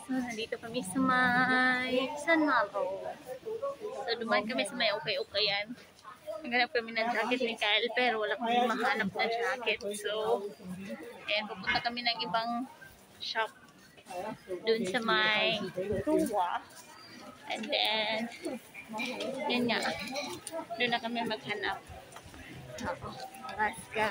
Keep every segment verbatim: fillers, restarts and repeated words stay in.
So, nandito kami sa may San Malo. So, dumaan kami sa may okay-okayan. Naghanap kami ng jacket ni Kyle, pero wala kami mahanap na jacket. So, ayan, pupunta kami ng ibang shop dun sa may Ruwa. And then, yun nga, dun na kami maghanap. So, let's go.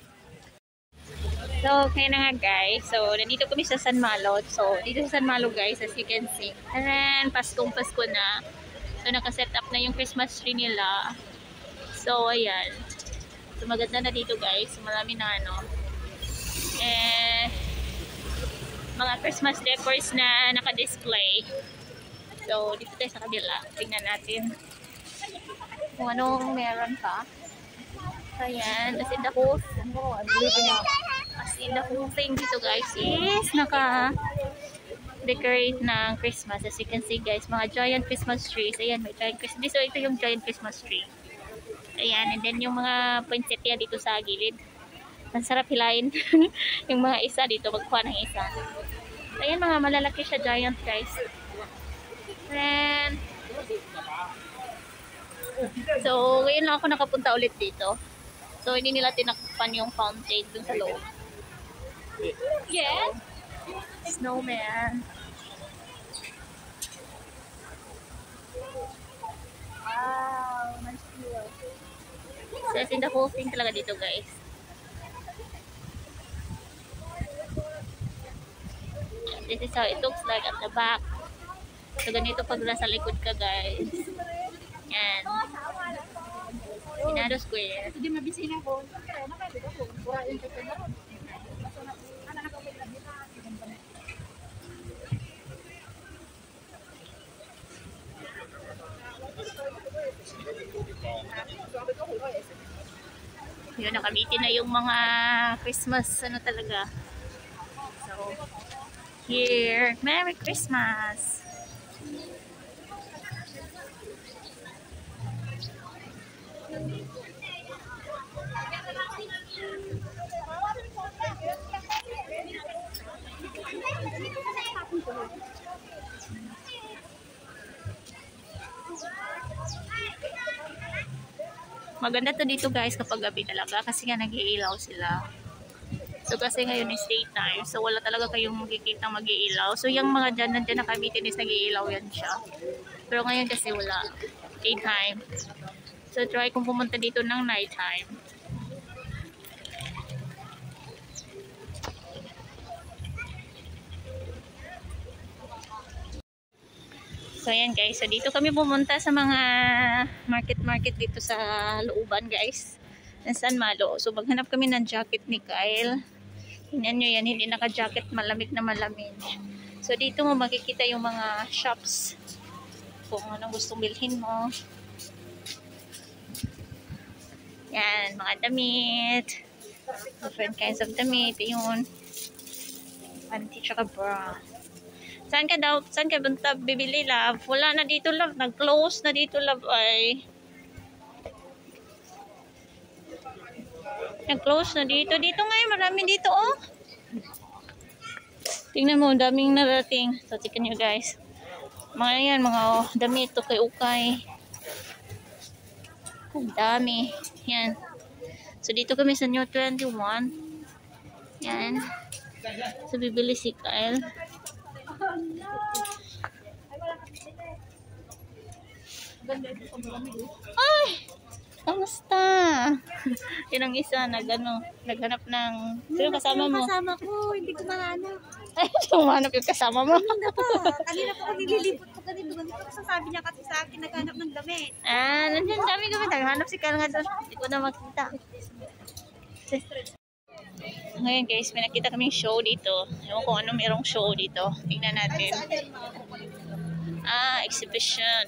So, kaya na nga guys. So, nandito kami sa San Malo. So, dito sa San Malo guys, as you can see. And then, Paskong Pasko na. So, nakaset up na yung Christmas tree nila. So, ayan. So, maganda na dito guys. Marami na ano. Eh, mga Christmas decors na naka-display. So, dito tayo sa kabila. Tingnan natin kung anong meron pa. So, ayan. As in the whole as in the whole thing dito guys is naka-decorate ng Christmas. As you can see guys, mga giant Christmas trees. Ayan, may giant Christmas. So, ito yung giant Christmas tree. Ayan, and then yung mga poinsettia dito sa gilid. Ang sarap hilain. Yung mga isa dito, magkuha ng isa. Ayan, mga malalaki siya, giant guys. And, so, ngayon lang ako nakapunta ulit dito. So, hindi nila tinakpan yung fountain dun sa loob. Yes! Snowman. Wow, nice view. So, as in the whole thing talaga dito guys. This is how it looks like at the back. So, ganito pag nasa likod ka guys. Yan. Pinado Square. Hindi mabisina ko. Yun, nakamitin na yung mga Christmas ano talaga. So, here, Merry Christmas! Maganda to dito guys kapag gabi talaga kasi nga nag-iilaw sila. So kasi ngayon is daytime, so wala talaga kayong makikita mag-iilaw. So yung mga dyan nandiyan na kamitin is nag-iilaw yan siya. Pero ngayon kasi wala. Daytime. So try kung pumunta dito ng nighttime. So ayan guys, so dito kami pumunta sa mga market-market dito sa looban guys ng San Malo. So maghanap kami ng jacket ni Kyle. Tingnan nyo yan, hindi naka-jacket, malamig na malamig. So dito mo makikita yung mga shops kung anong gustong bilhin mo. Yan, mga damit, different kinds of damit. Yun, panty tsaka bra. Saan ka daw? Saan ka bunta bibili, love? Wala na dito, love. Nag-close na dito, love. Ay. Nag-close na dito. Dito ngayon, marami dito, oh. Tingnan mo, daming narating. So, tingnan nyo, guys. Mga yan, mga oh, damit, ukay-ukay. Ang dami. Yan. So, dito kami sa New twenty-one. Yan. So, bibili si Kyle. Ay! Kamusta? Yun ang isa, nag, ano, naghanap ng... Sino kasama mo? Kasama ko, hindi ko mahanap. Ay, humanap yung kasama mo. Hindi na pa. Kanina po ako nililipot ko ganito. Ganito kasi sabi niya kasi sa akin, naghanap ng damit. Ah, nandiyan kami kami. Naghanap si Kyle nga doon. Hindi ko na makita. Ngayon guys, may nakita kaming show dito. Ewan ko ano mayroong show dito. Tingnan natin. Ah, exhibition.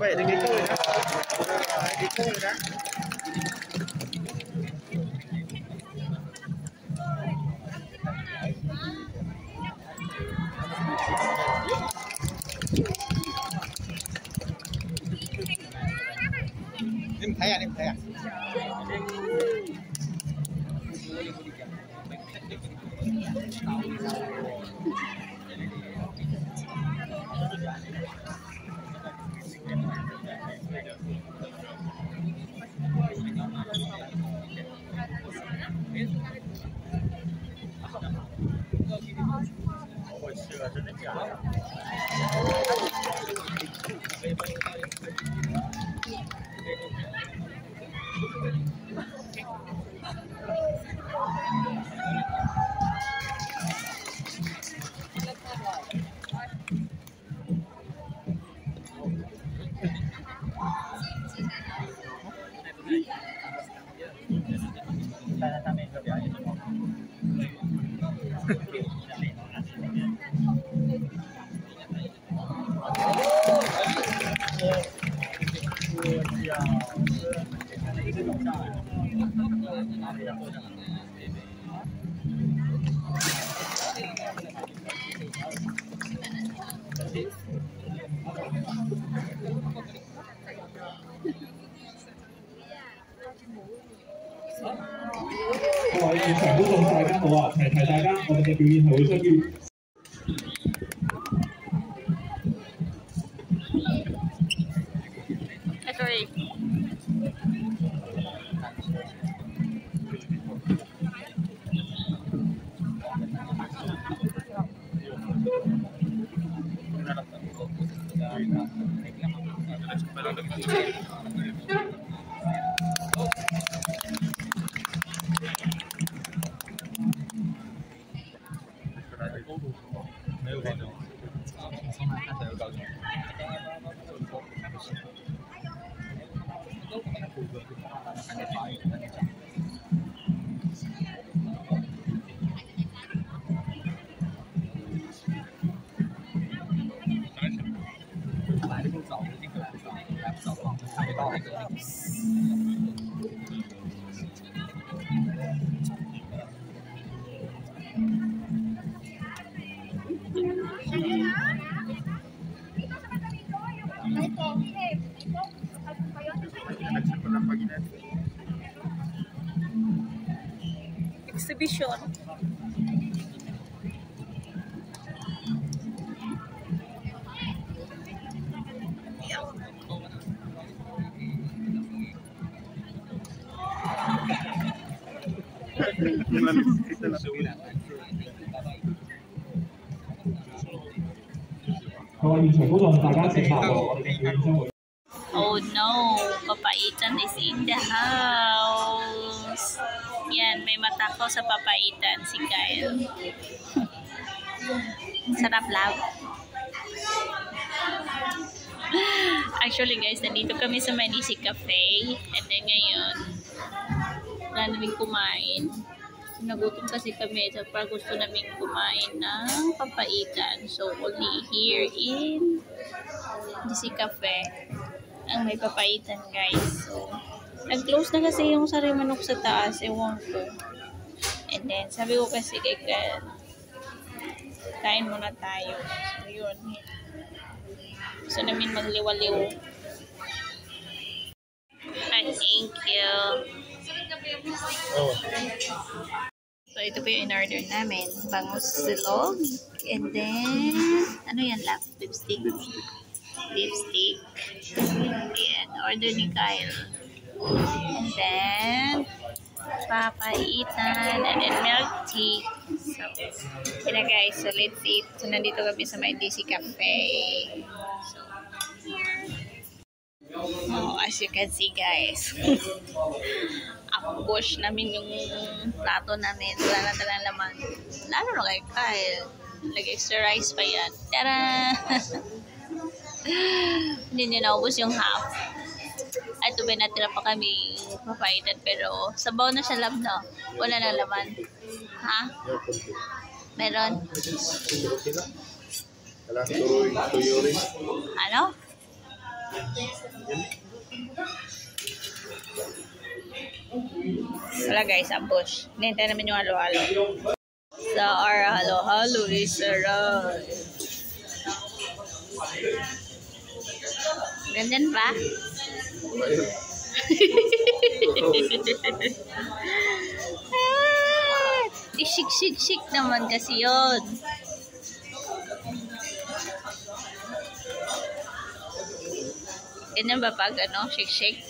baik dengan kau ya. Itu ya. Nim saya, nim saya. 各位現場觀眾大家好啊！提提大家，我哋嘅表演係會需要。 Sorry. Exhibition. Oh no, papaitan is in the house. Yan, may matakaw sa papaitan si Kyle. Sarap lang. Actually guys, nandito kami sa Manisi Cafe. And then ngayon, wala namin kumain. Nagutom kasi kami sa so, gusto namin kumain ng papaitan. So, only here in Manisi Cafe ang may papaitan guys. So, nag-close na kasi yung sari manok sa taas. Ewan ko. And then, sabi ko kasi kay Kyle, kain muna tayo. So, yun. Gusto namin magliwaliw. Ay, thank you. So, ito po yung in-order namin. Bangus silog. And then, ano yan lang? Lipstick. Lipstick. Ayan, order ni Kyle. And then, papaitan. And then, milk tea. So, yun na guys. So, let's eat. So, nandito kami sa Manisi Cafe. So, oh, as you can see guys. Ambush namin yung plato namin. Wala na talang laman. Lalo na kay Kyle. Nag-extra rice pa yan. Tara! Hindi niya naubos yung half. At ito ba natira pa kami papaitan. Pero sabaw na siya lab no. Wala na laman. Ha? Meron? Ano? Wala guys, ambush. Nintay namin yung halo-halo. Sa our halo-halo is around. Ganyan ba? Ah, shik-shik-shik naman kasi yun. Ganyan ba pag ano? Shik-shik?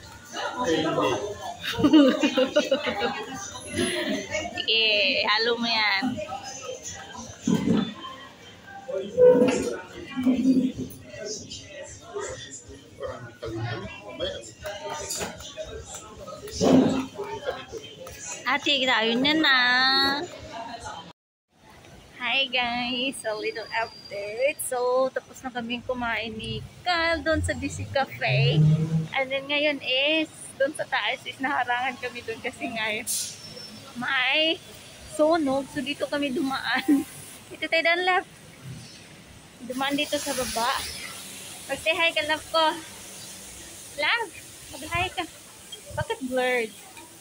Sige, halo mo yan. Ate, tayo na na. Hi guys, a little update. So, tapos na kaming kumain ni Cal doon sa D C Cafe. And then ngayon is, doon sa taas is naharangan kami doon kasi ngayon may sunog. So, dito kami dumaan. Dito tayo doon, love. Dumaan dito sa baba. Mag-say hi ka, love ko. Love, mag-hi ka. Bakit blurred?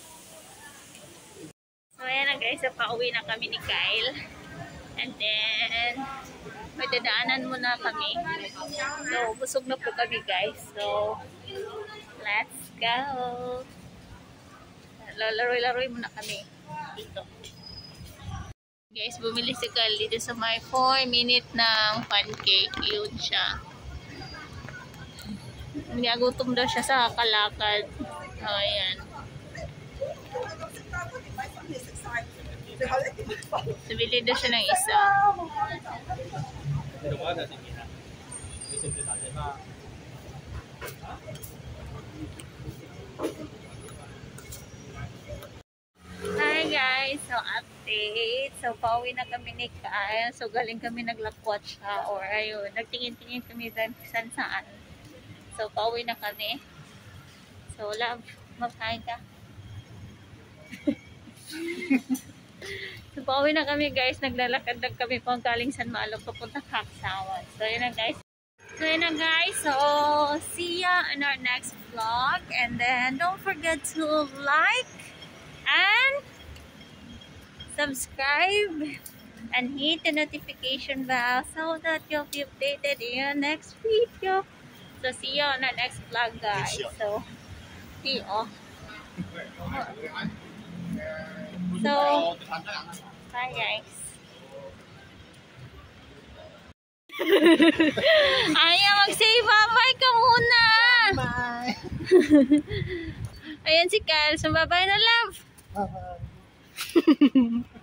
So, ayan na guys. So, pauwi na kami ni Kyle. And then, may dadaanan muna kami. So, busog na po kami guys. So, let's go. Lalaroy-laroy muna kami dito. Guys, bumili si Kyle dito sa may four minute ng pancake. Yun siya. Nagutom daw siya sa kalakad. O, oh, ayan. Sabili daw siya ng isa. Hi guys! So update. So pauwi na kami ni Kyle. So galing kami naglakwat siya. Or ayun, nagtingin-tingin kami saan saan. So pauwi na kami. So love, magkain ka. So, pauwi na kami guys. Naglalakad lang kami pang galing San Malo papunta Kaksawan. So, yun na guys. So, yun na guys. So, see ya in our next vlog. And then, don't forget to like and subscribe and hit the notification bell so that you'll be updated in our next video. So, see ya on our next vlog guys. So, see ya. So, bye guys. Ayaw, mag-say bye-bye ka muna. Bye. Ayan si Kyle. So, bye-bye na love. Bye.